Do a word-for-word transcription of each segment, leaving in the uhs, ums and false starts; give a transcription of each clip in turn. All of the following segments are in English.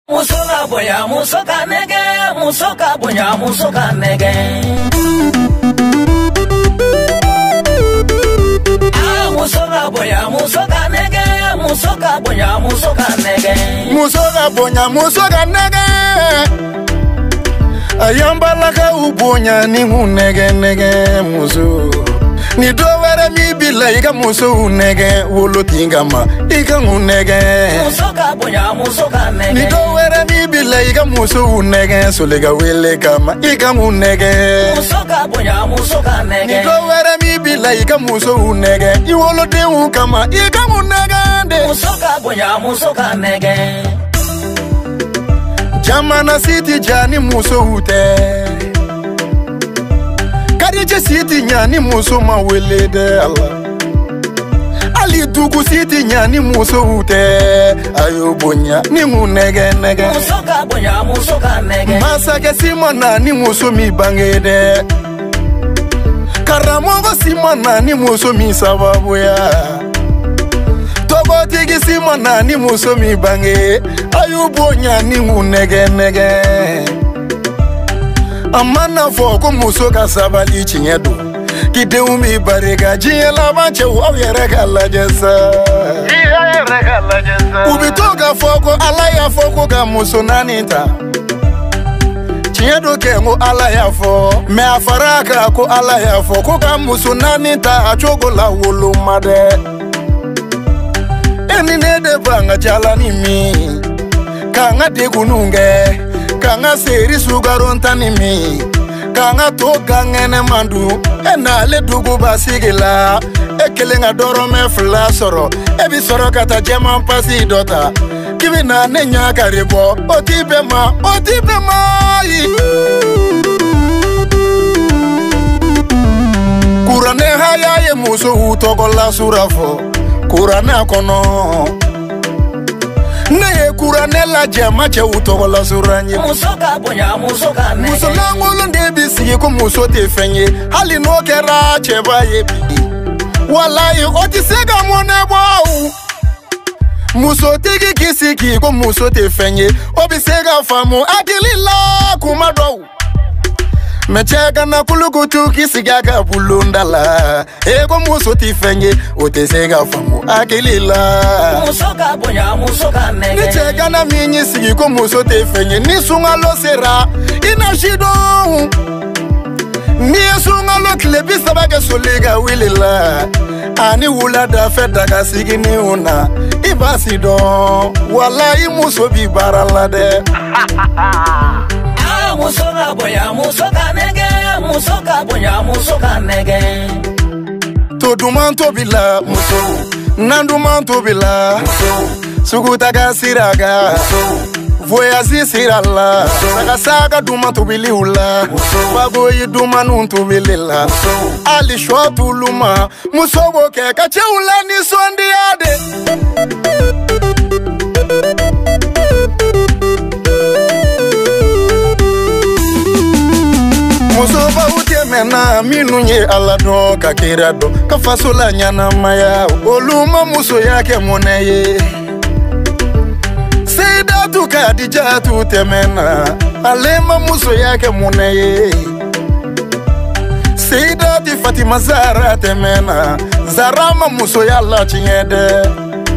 Musoka boya musoka nege, musoka boya musoka nege. Ah, musoka boya musoka nege, musoka boya musoka nege. Musoka boya musoka nege. Ayamba laka ubonya ni nege nege muso. Ni do were mi bila ika muso nege wolo tingama ika nege. Musoka boya musoka nege. Ni do were mi bila ika muso nege solega wele kama ika nege. Musoka boya musoka nege. Ni do were mi bila ika muso nege iwolo de kama ika nege. Musoka boya musoka nege. Jamana City jani muso ute. Kariche City nyani muso ma wele de Allah. Ali Dugu City nyani muso ute. Ayo bonya ni mu nege nege. Musoka bonya musoka nege. Masake simona ni muso mi bange de. Karamogo simona ni muso mi sababu ya. Togo tigi simona ni muso mi bange. Ayo bonya ni mu nege nege. Amana foko muso ka sabali chinyedo kide umi barega jiela banche wa yereka la jesa yereka la jesa ubitoka foko alaya foko ka muso nanita chinyedo ke ngo alaya fo me afaraka ko alaya foko ka muso nanita achogo la wolo made eni nede banga jala ni mi kanga de gununge kanga seri sugaron tanimi kanga to gangene mandu ena le dugu basigila ekelenga doro me fla soro ebi soro kata jema pasi dota kibina nenya karibo otipe ma otipe ma kurane haya ye muso utokola surafo kurane kono Neye kurane la jama che utokola suranye. Musoka bonya musoka nege. Musola ngolo ndebisi ko muso te fenye. Hali no kera che baye bi. Wallahi otisega mone bo. Muso tigi kisiki ko muso te fenye. Obisega famu adilila kumado. Mechega na kulukutu kisiga ga bulundala ego muso tifenye otesega famu akilila musoka bonya musoka nege Nichega na minyi sigi ko muso tifenye nisunga lo sera inashido Nisunga lo klebi sabage solega wilila ani wula da feda ga sigi ni una ibasido wallahi muso bi barala de Musoka boya musoka nege, musoka boya musoka nege. To dumanto bila muso, nandumanto bila muso, sugutaga siraga muso, voyazi sirala saga saga dumanto biliula muso, bagoyi dumanunto bilila muso, ali shotu luma muso boke kacheula ni sondiade. Muso ba utemena minunye alado kakirado kafasola nyana maya oluma muso yake moneye Seida tu kadija tu temena alema muso yake moneye Seida ti Fatima Zara temena zarama muso yalla chinyede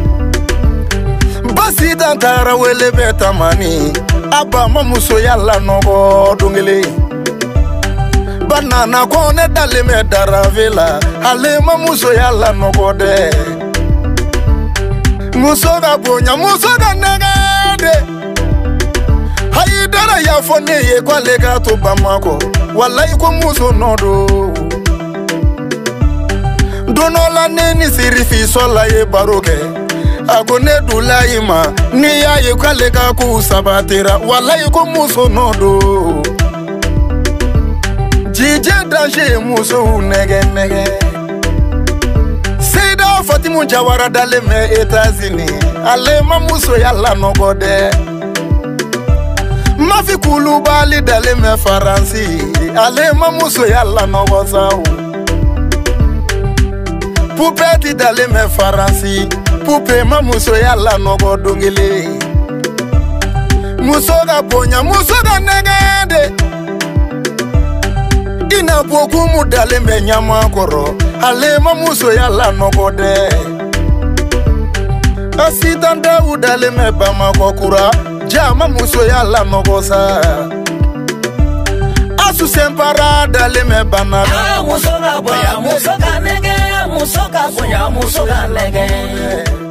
Basi dantara wele betamani abama muso yalla nogo dungele Banana kone dale me daravela Halema muso yalla nogode Muso ga bonya muso ga negade Hayi dara ya fone ye kwa lega to bamako Wallahi ko muso nodo Dono la neni sirifi sola ye baroke Agone dula ima Ni ya ye kwa lega ku sabatira Wallahi ko muso nodo Jije danger muso nege nege Seida Fatimu Jawara dale me Etazini Alema muso yalla nogode Mafi Kulubali dale me Faransi Alema muso yalla nogozao Pupeti dale me Faransi Pupe ma muso yalla nogodongile musoga bonya musoga negende ina boku mudale menyama koro alema muso yalla nogode asitanda udale mebama kokura jama muso yalla nogosa asu sempara dale mebana musoga boya musoga nege musoga boya musoga nege